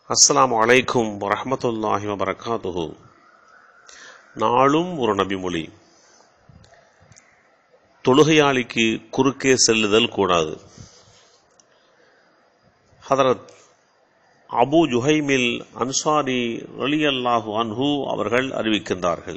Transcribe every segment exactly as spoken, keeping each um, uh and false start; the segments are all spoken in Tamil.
அஸ்ஸலாமு அலைக்கும் வரஹ்மத்துல்லாஹி வபரகாத்துஹு. நாளும் ஒரு நபிமொழி. தொழுகையாளிக்கு குறுக்கே செல்லுதல் கூடாது. ஹதரத் அபு ஜுஹைமில் அன்சாரி ரலியல்லாஹு அன்ஹு அவர்கள் அறிவிக்கின்றார்கள்,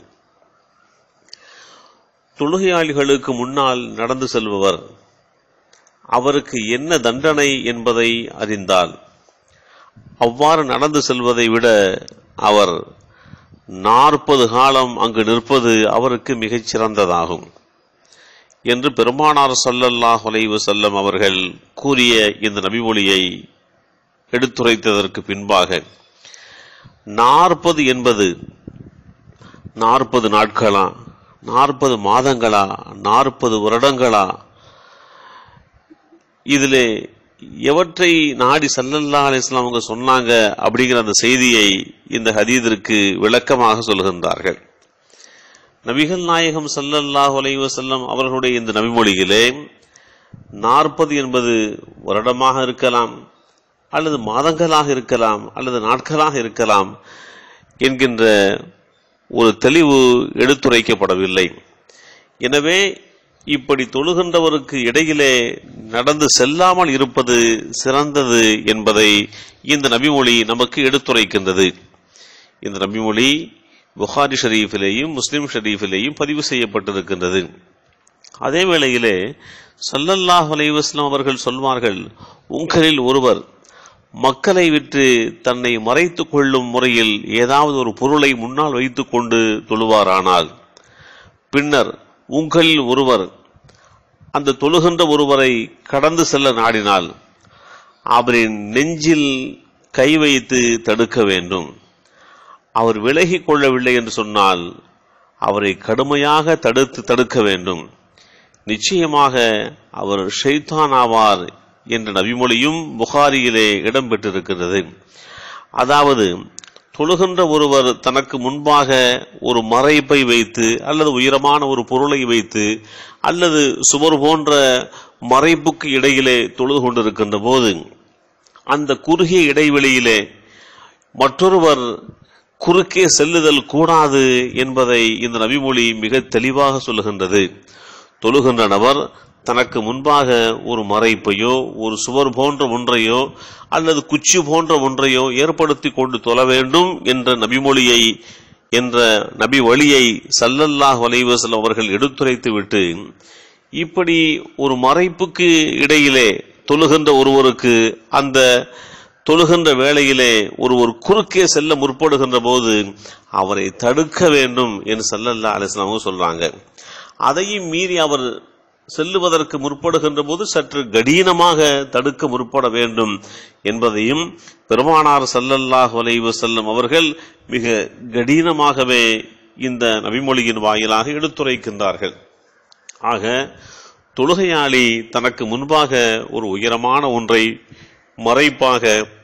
தொழுகையாளிகளுக்கு முன்னால் நடந்து செல்பவர் அவருக்கு என்ன தண்டனை என்பதை அறிந்தால் அவ்வாறு நடந்து செல்வதை விட அவர் நாற்பது காலம் அங்கு நிற்பது அவருக்கு மிகச் சிறந்ததாகும் என்று பெருமானார் ஸல்லல்லாஹு அலைஹி வஸல்லம் அவர்கள் கூறிய இந்த நபிமொழியை எடுத்துரைத்ததற்கு பின்பாக, நாற்பது என்பது நாற்பது நாட்களா, நாற்பது மாதங்களா, நாற்பது வருடங்களா, இதிலே எவற்றை நாடி ஸல்லல்லாஹு அலைஹி வஸல்லம் அவங்க சொன்னாங்க அப்படிங்கிற அந்த செய்தியை இந்த ஹதீஸிற்கு விளக்கமாக சொல்கின்றார்கள். நபிகள் நாயகம் ஸல்லல்லாஹு அலைஹி வஸல்லம் அவர்களுடைய இந்த நபிமொழியிலே நாற்பது என்பது வருடமாக இருக்கலாம், அல்லது மாதங்களாக இருக்கலாம், அல்லது நாட்களாக இருக்கலாம் என்கின்ற ஒரு தெளிவு எடுத்துரைக்கப்படவில்லை. எனவே இப்படி தொழுகின்றவருக்கு இடையிலே நடந்து செல்லாமல் இருப்பது சிறந்தது என்பதை இந்த நபிமொழி நமக்கு எடுத்துரைக்கின்றது. இந்த நபிமொழி புகாரி ஷரீஃபிலேயும் முஸ்லிம் ஷரீஃபிலேயும் பதிவு செய்யப்பட்டிருக்கின்றது. அதே வேளையிலே ஸல்லல்லாஹு அலைஹி வஸல்லம் அவர்கள் சொல்வார்கள், உங்களில் ஒருவர் மக்களை விட்டு தன்னை மறைத்துக் கொள்ளும் முறையில் ஏதாவது ஒரு பொருளை முன்னால் வைத்துக் கொண்டு தொழுவாரானால், பின்னர் உங்களில் ஒருவர் அந்த தொழுகின்ற ஒருவரை கடந்து செல்ல நாடினால் அவரின் நெஞ்சில் கை வைத்து தடுக்க வேண்டும். அவர் விலகி கொள்ளவில்லை என்று சொன்னால் அவரை கடுமையாக தடுத்து தடுக்க வேண்டும். நிச்சயமாக அவர் ஷைத்தான் ஆவார் என்ற நபிமொழியும் புகாரியிலே இடம்பெற்றிருக்கிறது. அதாவது தொழுகின்ற ஒருவர் தனக்கு முன்பாக ஒரு மறைப்பை வைத்து அல்லது உயரமான ஒரு பொருளை வைத்து அல்லது சுவர் போன்ற மறைப்புக்கு இடையிலே தொழுது கொண்டிருக்கின்ற போது அந்த குறுகிய இடைவெளியிலே மற்றொருவர் குறுக்கே செல்லுதல் கூடாது என்பதை இந்த நபிமொழி மிக தெளிவாக சொல்லுகின்றது. தொழுகின்ற நபர் தனக்கு முன்பாக ஒரு மறைப்பையோ ஒரு சுவர் போன்ற ஒன்றையோ அல்லது குச்சி போன்ற ஒன்றையோ ஏற்படுத்தி கொண்டு தொழ வேண்டும் என்ற நபிமொழியை என்ற நபி வழியை ஸல்லல்லாஹு அலைஹி வஸல்லம் அவர்கள் எடுத்துரைத்து விட்டு, இப்படி ஒரு மறைப்புக்கு இடையிலே தொழுகின்ற ஒருவருக்கு அந்த தொழுகின்ற வேளையிலே ஒருவர் குறுக்கே செல்ல முற்படுகின்ற போது அவரை தடுக்க வேண்டும் என்று ஸல்லல்லாஹு அலைஹி வஸல்லம் சொல்றாங்க. அதையும் மீறி அவர் செல்லுவதற்கு முற்படுகின்ற போது சற்று கடினமாக தடுக்க முற்பட வேண்டும் என்பதையும் பெருமானார் ஸல்லல்லாஹு அலைஹி வஸல்லம் அவர்கள் மிக கடினமாகவே இந்த நபிமொழியின் வாயிலாக எடுத்துரைக்கின்றார்கள். ஆக தொழுகையாளி தனக்கு முன்பாக ஒரு உயரமான ஒன்றை மறைப்பாக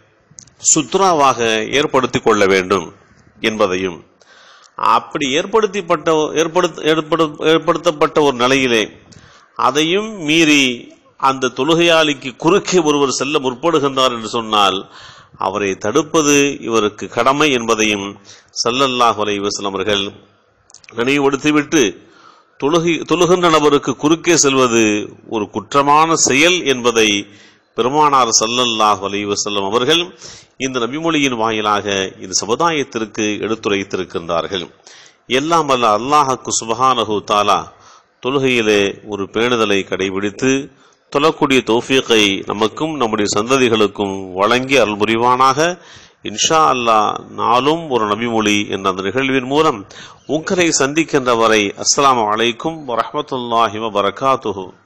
சுத்ராவாக ஏற்படுத்தி கொள்ள வேண்டும் என்பதையும், அப்படி ஏற்படுத்தப்பட்ட ஏற்படுத்தப்பட்ட ஒரு நிலையிலே அதையும் மீறி அந்த தொழுகையாளிக்கு குறுக்கே ஒருவர் செல்ல முற்படுகின்றார் என்று சொன்னால் அவரை தடுப்பது இவருக்கு கடமை என்பதையும் ஸல்லல்லாஹு அலைஹி வஸல்லம் அவர்கள் நினைவுபடுத்திவிட்டு, தொழுகை தொழுகின்ற நபருக்கு குறுக்கே செல்வது ஒரு குற்றமான செயல் என்பதை பெருமானார் ஸல்லல்லாஹு அலைஹி வஸல்லம் அவர்கள் இந்த நபிமொழியின் வாயிலாக இந்த சமுதாயத்திற்கு எடுத்துரைத்திருக்கின்றார்கள். எல்லாம் அல்ல அல்லாஹ்வுக்கு சுப்ஹானஹு தஆலா தொழுகையிலே ஒரு பேணுதலை கடைபிடித்து தொழக்கூடிய தௌஃபீகை நமக்கும் நம்முடைய சந்ததிகளுக்கும் வழங்கி அருள் புரிவானாக. இன்ஷா அல்லாஹ் நாளும் ஒரு நபிமொழி என்ற அந்த நிகழ்வின் மூலம் உங்களை சந்திக்கின்ற வரை அஸ்ஸலாமு அலைக்கும் வரஹ்மத்துல்லாஹி வபரகாத்துஹு.